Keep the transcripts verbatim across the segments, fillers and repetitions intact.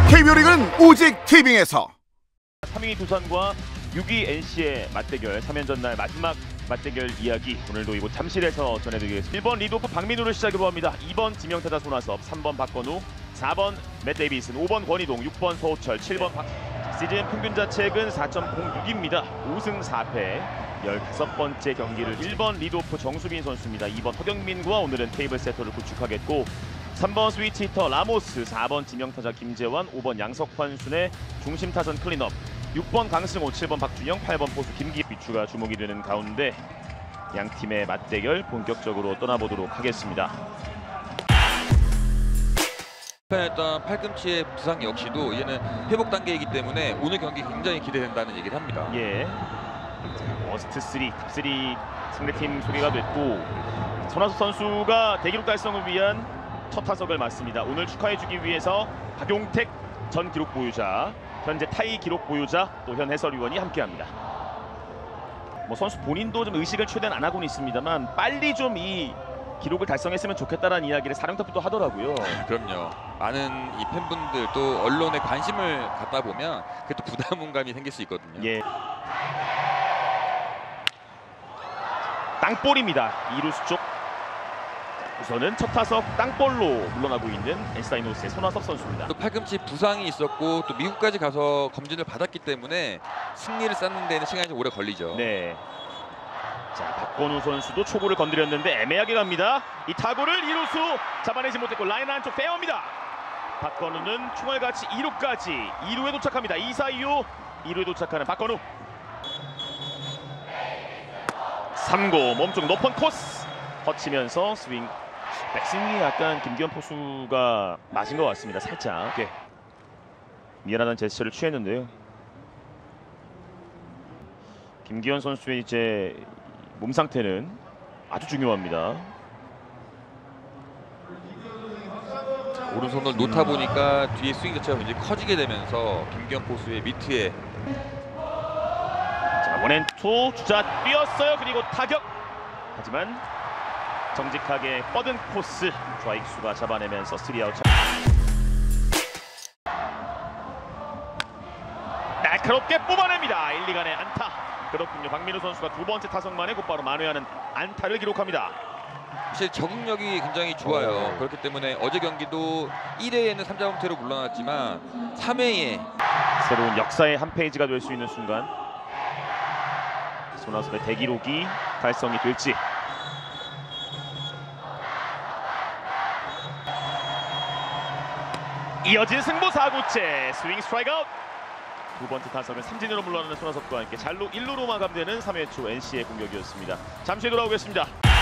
케이비오 리그는 오직 티빙에서. 삼 위 두산과 육 위 엔씨의 맞대결, 삼 연전 날 마지막 맞대결 이야기 오늘도 이곳 잠실에서 전해드리겠습니다. 일 번 리드오프 박민우를 시작으로 합니다. 이 번 지명타자 손아섭, 삼 번 박건우, 사 번 맷 데이비슨, 오 번 권희동, 육 번 서호철, 칠 번 박... 시즌 평균 자책은 사 점 공육입니다. 오 승 사 패, 열다섯 번째 경기를 일 번 리드오프 정수빈 선수입니다. 이 번 허경민과 오늘은 테이블 세터를 구축하겠고, 삼 번 스위치 히터 라모스, 사 번 지명타자 김재환, 오 번 양석환 순의 중심 타선 클린업, 육 번 강승호, 칠 번 박준영, 팔 번 포수 김기 비추가 주목이 되는 가운데 양 팀의 맞대결 본격적으로 떠나보도록 하겠습니다. 했던 팔꿈치의 부상 역시도 이제는 회복 단계이기 때문에 오늘 경기 굉장히 기대된다는 얘기를 합니다. 예. 자, 워스트 삼, 탑 삼 상대팀 소개가 됐고, 손아섭 선수가 대기록 달성을 위한 첫 타석을 맞습니다. 오늘 축하해주기 위해서 박용택 전 기록 보유자, 현재 타이 기록 보유자, 또 현 해설위원이 함께합니다. 뭐 선수 본인도 좀 의식을 최대한 안 하고는 있습니다만 빨리 좀 이 기록을 달성했으면 좋겠다라는 이야기를 사령탑도 하더라고요. 그럼요. 많은 이 팬분들 또 언론에 관심을 갖다 보면 그게 또 부담감이 생길 수 있거든요. 예. 땅볼입니다. 이루수 쪽. 우선은 첫 타석 땅볼로 물러나고 있는 엔씨다이노스의 손아섭 선수입니다. 또 팔꿈치 부상이 있었고 또 미국까지 가서 검진을 받았기 때문에 승리를 쌓는 데는 시간이 좀 오래 걸리죠. 네. 자, 박건우 선수도 초구를 건드렸는데 애매하게 갑니다. 이 타구를 이루수 잡아내지 못했고 라인 안쪽 빼옵니다. 박건우는 총알같이 이 루까지 이 루에 도착합니다. 이 사 이 루 이 루에 도착하는 박건우. 삼 구 몸쪽 높은 코스 허치면서 스윙. 백스윙이 약간 김기현 포수가 맞은 것 같습니다. 살짝. 네. 미안하다는 제스처를 취했는데요. 김기현 선수의 이제 몸 상태는 아주 중요합니다. 오른손을 놓다 보니까 뒤에 스윙 자체가 굉장히 커지게 되면서 김기현 포수의 미트에. 자, 원앤투 주자 뛰었어요. 그리고 타격. 하지만 정직하게 뻗은 코스 좌익수가 잡아내면서 쓰리 아웃. 날카롭게 뽑아냅니다. 일, 이 간의 안타. 그렇군요. 박민우 선수가 두 번째 타석 만에 곧바로 만회하는 안타를 기록합니다. 사실 적응력이 굉장히 좋아요. 그렇기 때문에 어제 경기도 일 회에는 삼 자범퇴로 물러났지만 삼 회에 새로운 역사의 한 페이지가 될 수 있는 순간 손아섭의 대기록이 달성이 될지. 이어진 승부 사 구째 스윙 스트라이크 아웃. 두 번째 타석은 삼진으로 물러나는 손아섭과 함께 잘루 일 루로 마감되는 삼 회 초 엔씨의 공격이었습니다. 잠시 돌아오겠습니다.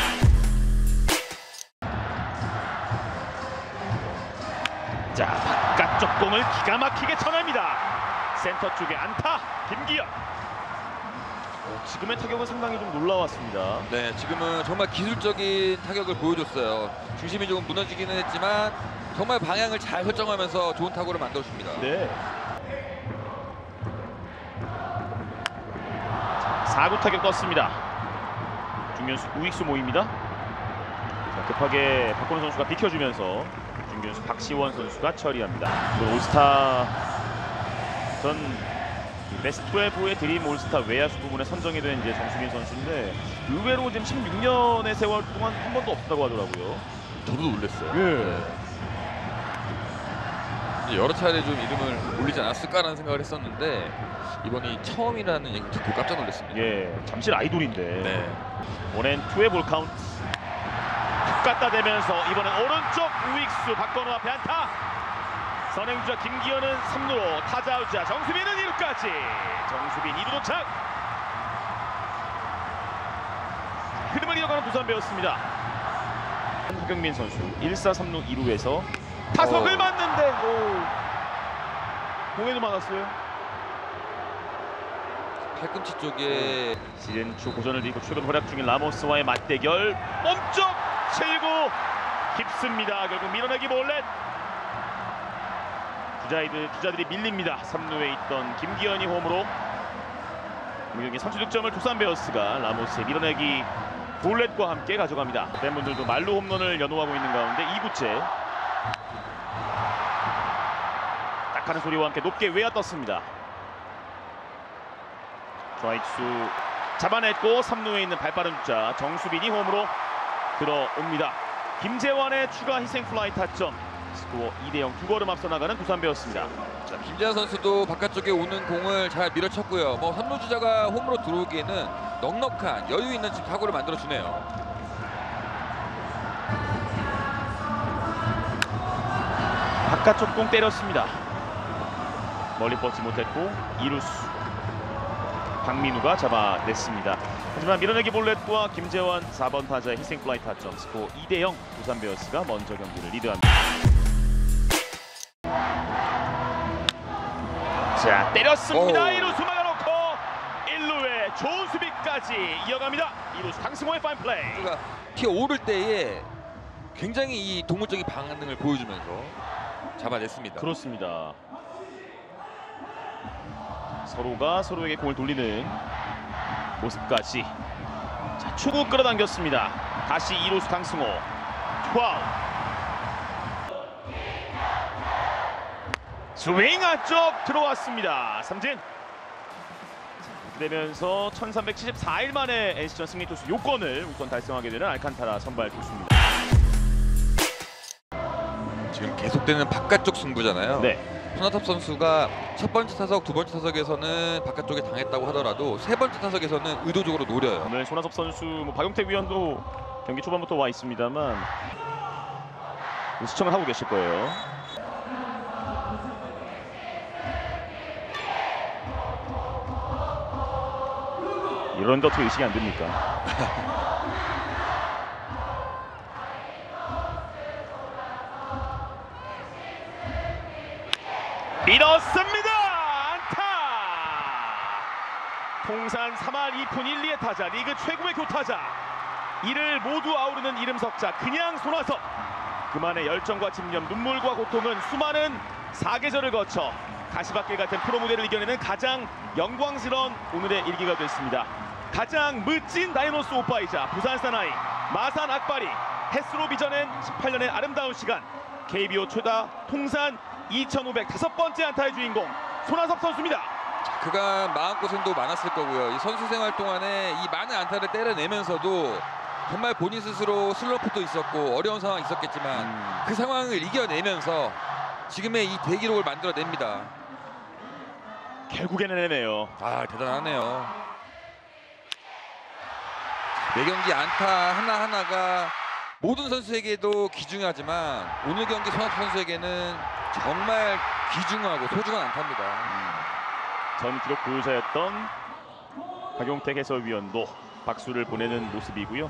자, 바깥쪽 공을 기가 막히게 쳐냅니다. 센터 쪽에 안타 김기현. 오, 지금의 타격은 상당히 좀 놀라웠습니다. 네, 지금은 정말 기술적인 타격을 보여줬어요. 중심이 조금 무너지기는 했지만 정말 방향을 잘 설정하면서 좋은 타구를 만들어줍니다. 네. 사 구 타격 떴습니다. 중견수 우익수 모입니다. 자, 급하게 박건우 선수가 비켜주면서 중견수 박시원 선수가 처리합니다. 올스타 전 베스트 십이의 드림 올스타 외야수 부분에 선정이 된 이제 정수빈 선수인데 의외로 지금 십육 년의 세월 동안 한 번도 없다고 하더라고요. 저도 놀랐어요. 예. 네. 여러 차례 좀 이름을 올리지 않았을까라는 생각을 했었는데 이번이 처음이라는 얘기 듣고 깜짝 놀랐습니다. 예, 잠실 아이돌인데. 네. 원앤투의 볼 카운트. 툭 갖다 대면서 이번엔 오른쪽 우익수 박건우 앞에 안타. 선행주자 김기현은 삼 루로, 타자우자 정수빈은 이 루까지. 정수빈 이 루 도착. 흐름을 이어가는 두산 베어스입니다. 허경민 선수 일 사 삼 루 이 루에서 타석을 어. 맞는데 오. 공에도 맞았어요. 팔꿈치 쪽에 시즌 초 고전을 이고 최근 활약 중인 라모스와의 맞대결. 몸쪽 칠 구 깊습니다. 결국 밀어내기 몰렛. 주자들, 주자들이 밀립니다. 삼 루에 있던 김기현이 홈으로. 공격의 선취 득점을 두산 베어스가 라모스의 밀어내기 볼렛과 함께 가져갑니다. 팬분들도 말로 홈런을 연호하고 있는 가운데 이 구째 하는 소리와 함께 높게 외야 떴습니다. 좌익수 잡아냈고 삼 루에 있는 발빠른 주자 정수빈이 홈으로 들어옵니다. 김재환의 추가 희생 플라이 타점. 스코어 이 대 영 두 걸음 앞서 나가는 두산 베어스입니다. 자, 김재환 선수도 바깥쪽에 오는 공을 잘 밀어쳤고요. 뭐 삼루 주자가 홈으로 들어오기에는 넉넉한 여유 있는 지금 타구를 만들어 주네요. 바깥쪽 공 때렸습니다. 멀리 뻗지 못했고 이루수 박민우가 잡아냈습니다. 하지만 밀어내기 볼넷과 김재환 사 번 타자의 희생 플라이 타점. 스코어 이 대 영 두산 베어스가 먼저 경기를 리드합니다. 자, 때렸습니다. 이루수 막아놓고 일 루에 좋은 수비까지 이어갑니다. 이루수 강승호의 파인 플레이. 튀어 오를 때에 굉장히 이 동물적인 반응을 보여주면서 잡아냈습니다. 그렇습니다. 서로가 서로에게 공을 돌리는 모습까지. 자, 초구 끌어당겼습니다. 다시 이루수 강승호. 투아웃. 스윙 안쪽 들어왔습니다. 삼진. 되면서 천삼백칠십사 일 만에 엔씨전 승리 투수 요건을 우선 달성하게 되는 알칸타라 선발 투수입니다. 지금 계속되는 바깥쪽 승부잖아요. 네. 손아섭 선수가 첫 번째 타석, 두 번째 타석에서는 바깥쪽에 당했다고 하더라도 세 번째 타석에서는 의도적으로 노려요. 오늘 손아섭 선수, 뭐 박용택 위원도 경기 초반부터 와 있습니다만 시청을 하고 계실 거예요. 이런 것 어떻게 의식이 안 됩니까? 밀었습니다. 안타. 통산 삼 할 이 푼 일 리의 타자, 리그 최고의 교타자. 이를 모두 아우르는 이름 석자 그냥 손아섭. 그만의 열정과 집념, 눈물과 고통은 수많은 사계절을 거쳐 가시밭길 같은 프로 무대를 이겨내는 가장 영광스러운 오늘의 일기가 됐습니다. 가장 멋진 다이노스 오빠이자 부산 사나이 마산 악바리 햇수로 빚어낸 십팔 년의 아름다운 시간. 케이비오 최다 통산 이천오백 다섯 번째 안타의 주인공 손아섭 선수입니다. 그간 마음고생도 많았을 거고요. 이 선수 생활 동안에 이 많은 안타를 때려내면서도 정말 본인 스스로 슬럼프도 있었고 어려운 상황이 있었겠지만 음. 그 상황을 이겨내면서 지금의 이 대기록을 만들어냅니다. 결국에는 해내네요. 아, 대단하네요. 매 경기 안타 하나하나가 모든 선수에게도 귀중하지만 오늘 경기 손아섭 선수에게는 정말 귀중하고 소중한 안타입니다. 음. 전 기록 보유자였던 박용택 해설위원도 박수를 보내는 모습이고요.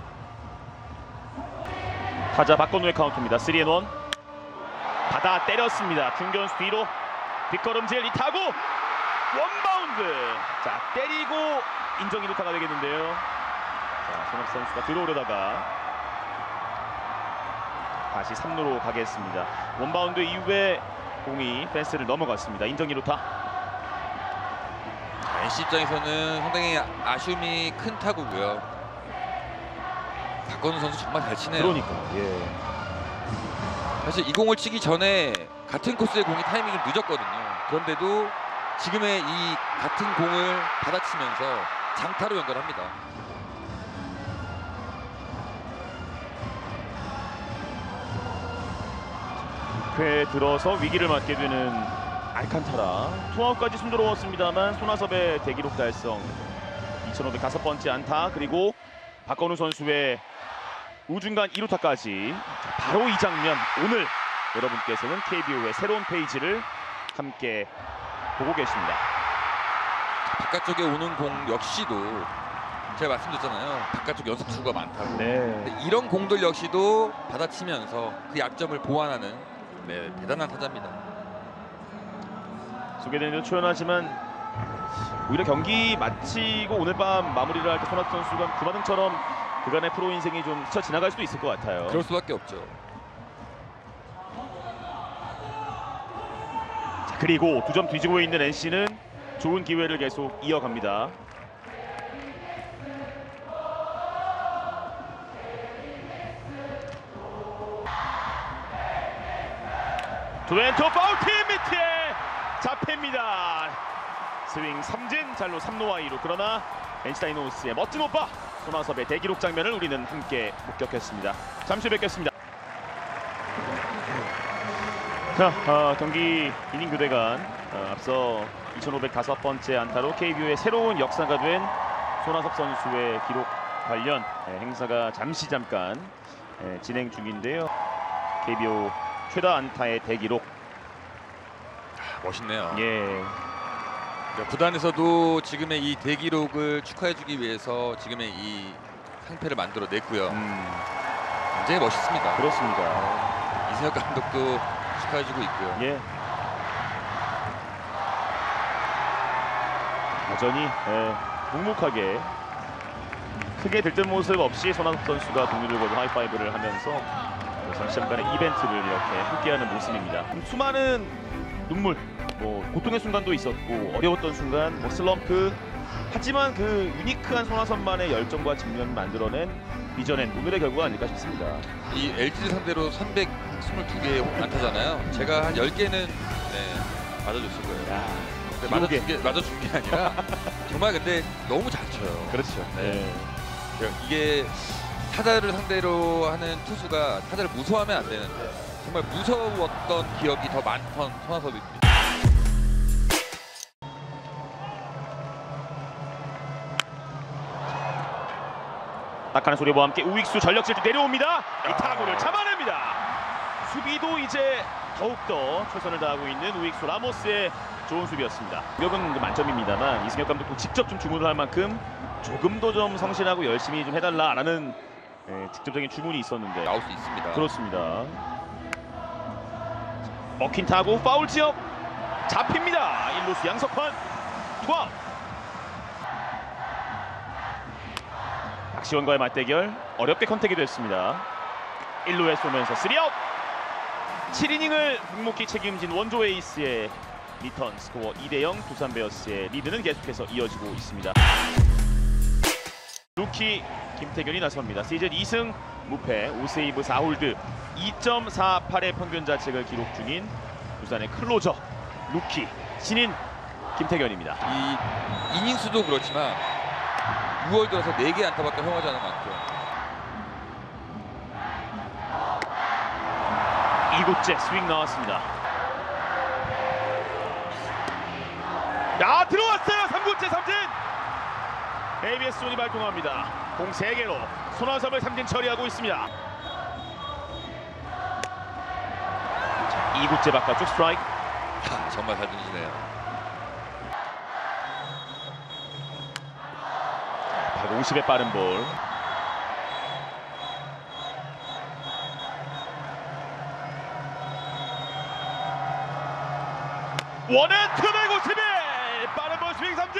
타자 박건우의 카운트입니다. 쓰리 앤 원. 받아 때렸습니다. 중견수 뒤로 뒷걸음질 이 타구 원바운드. 자, 때리고 인정 이 루타가 되겠는데요. 자, 손아섭 선수가 들어오려다가 다시 삼 루로 가겠습니다. 원바운드 이후에 공이 펜스를 넘어갔습니다. 인정 이 루타. 엔씨 입장에서는 상당히 아쉬움이 큰 타구고요. 박건우 선수 정말 잘 치네요. 그러니까 예. 사실 이 공을 치기 전에 같은 코스의 공이 타이밍이 좀 늦었거든요. 그런데도 지금의 이 같은 공을 받아치면서 장타로 연결합니다. 육 회 들어서 위기를 맞게 되는 알칸타라. 투아웃까지 순조로웠습니다만 손아섭의 대기록 달성, 이천오백 다섯 번째 안타, 그리고 박건우 선수의 우중간 이 루타까지. 바로 이 장면, 오늘 여러분께서는 케이비오의 새로운 페이지를 함께 보고 계십니다. 바깥쪽에 오는 공 역시도 제가 말씀드렸잖아요. 바깥쪽 연속 투구가 많다고. 네. 이런 공들 역시도 받아치면서 그 약점을 보완하는 네, 대단한 타자입니다. 소개된 대로 초연하지만 오히려 경기 마치고 오늘 밤 마무리를 할 때 손아섭 선수가 구마등처럼 그간의 프로 인생이 좀 스쳐 지나갈 수도 있을 것 같아요. 그럴 수밖에 없죠. 자, 그리고 두 점 뒤지고 있는 엔씨는 좋은 기회를 계속 이어갑니다. 투앤투 파울팀 밑에 잡힙니다. 스윙 삼진, 잘로 삼 루와 이 루. 그러나 엔씨 다이노스의 멋진 오빠 손아섭의 대기록 장면을 우리는 함께 목격했습니다. 잠시 뵙겠습니다. 자, 어, 경기 이닝 교대간 어, 앞서 이천오백오 번째 안타로 케이비오의 새로운 역사가 된 손아섭 선수의 기록 관련 예, 행사가 잠시 잠깐 예, 진행 중인데요. 케이비오 최다 안타의 대기록. 멋있네요. 예. 구단에서도 지금의 이 대기록을 축하해주기 위해서 지금의 이 상패를 만들어냈고요. 음, 굉장히 멋있습니다. 그렇습니다. 이승엽 감독도 축하해주고 있고요. 예. 여전히 예, 묵묵하게 크게 들뜬 모습 없이 손아섭 선수가 동료들과도 하이파이브를 하면서 잠시 잠깐의 이벤트를 이렇게 함께하는 모습입니다. 수많은 눈물, 뭐 고통의 순간도 있었고 어려웠던 순간, 뭐 슬럼프. 하지만 그 유니크한 손아섭만의 열정과 집념을 만들어낸 이전엔 오늘의 결과가 아닐까 싶습니다. 이 엘지를 상대로 삼백이십이 개의 안타잖아요. 제가 한 열 개는 네, 맞아줬을 거예요. 야, 근데 맞아준 게, 맞아준 게 아니라 정말 근데 너무 잘 쳐요. 그렇죠. 네. 이게 타자를 상대로 하는 투수가 타자를 무서워하면 안 되는데 정말 무서웠던 기억이 더 많던 손아섭입니다. 딱하는 소리와 함께 우익수 전력 질주 내려옵니다. 이 타구를 잡아냅니다. 수비도 이제 더욱더 최선을 다하고 있는 우익수 라모스의 좋은 수비였습니다. 공격은 만점입니다만 이승엽 감독도 직접 좀 주문을 할 만큼 조금 더 좀 성실하고 열심히 좀 해달라라는 예, 직접적인 주문이 있었는데 나올 수 있습니다. 그렇습니다. 먹힌 타구 파울 지역 잡힙니다. 일루수 양석환 투아웃. 박시원과의 맞대결 어렵게 컨택이 됐습니다. 일 루에 쏘면서 쓰리 아웃. 칠 이닝을 묵묵히 책임진 원조 에이스의 리턴 스코어 이 대 영. 두산 베어스의 리드는 계속해서 이어지고 있습니다. 루키 김태균이 나섭니다. 시즌 이 승 무패 오 세이브 사 홀드 이 점 사팔의 평균 자책을 기록 중인 두산의 클로저 루키 신인 김태균입니다. 이 이닝 수도 그렇지만 유월 들어서 네 개 안타밖에 허용하지 않은 만큼 이구째 스윙 나왔습니다. 야, 들어왔어요. 삼 구째 삼진. 에이비에스 존이 발동합니다. 공 세 개로 손아섭을 삼진 처리하고 있습니다. 이 구째 바깥쪽 스트라이크. 하, 정말 잘 던지네요. 백오십의 빠른 볼. 원앤투 백오십일 빠른 볼 스윙 삼진.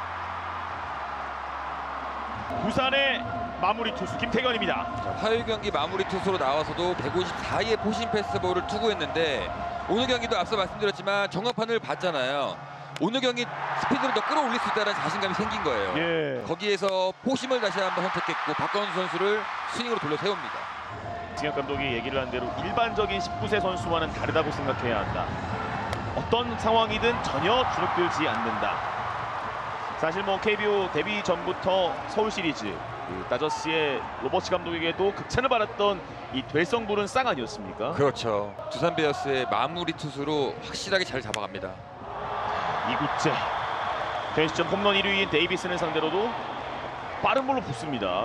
부산의 마무리 투수 김태균입니다. 화요일 경기 마무리 투수로 나와서도 백오십사의 포신 패스볼을 투구했는데 오늘 경기도 앞서 말씀드렸지만 정확판을 봤잖아요. 오늘 경기 스피드를 더 끌어올릴 수 있다는 자신감이 생긴 거예요. 예. 거기에서 포심을 다시 한번 선택했고 박건수 선수를 스윙으로 돌려 세웁니다. 이승엽 감독이 얘기를 한 대로 일반적인 십구 세 선수와는 다르다고 생각해야 한다. 어떤 상황이든 전혀 주눅들지 않는다. 사실 뭐 케이비오 데뷔 전부터 서울 시리즈 그 다저스의 로버츠 감독에게도 극찬을 받았던 이 될성 부른 쌍 아니었습니까? 그렇죠. 두산 베어스의 마무리 투수로 확실하게 잘 잡아갑니다. 이 구째 전 시점 홈런 일 위인 데이비스는 상대로도 빠른 볼로 붙습니다.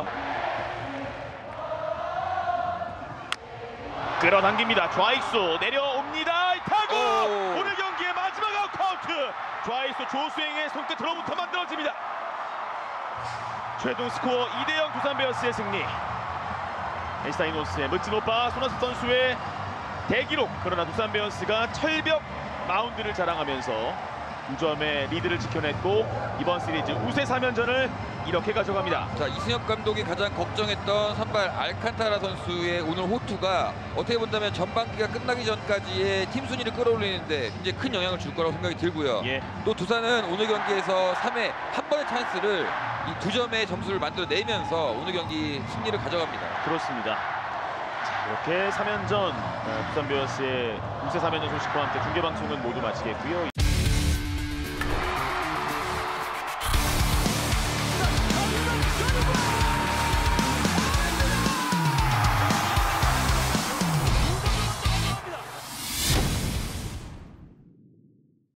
끌어당깁니다. 좌익수 내려옵니다. 이 타구 오. 오늘 경기의 마지막 아웃 카운트. 좌익수 조수행의 손끝으로부터 만들어집니다. 최종 스코어 이 대 영 두산 베어스의 승리. 엔씨 다이노스의 멋진 오빠 손아섭 선수의 대기록. 그러나 두산 베어스가 철벽 마운드를 자랑하면서 두 점의 리드를 지켜냈고 이번 시리즈 우세 삼 연전을 이렇게 가져갑니다. 자, 이승엽 감독이 가장 걱정했던 선발 알칸타라 선수의 오늘 호투가 어떻게 본다면 전반기가 끝나기 전까지의 팀 순위를 끌어올리는데 굉장히 큰 영향을 줄 거라고 생각이 들고요. 예. 또 두산은 오늘 경기에서 삼 회 한 번의 찬스를 이 두 점의 점수를 만들어내면서 오늘 경기 승리를 가져갑니다. 그렇습니다. 자, 이렇게 삼 연전 두산 베어스의 우세 삼 연전 소식과 함께 중계방송은 모두 마치겠고요.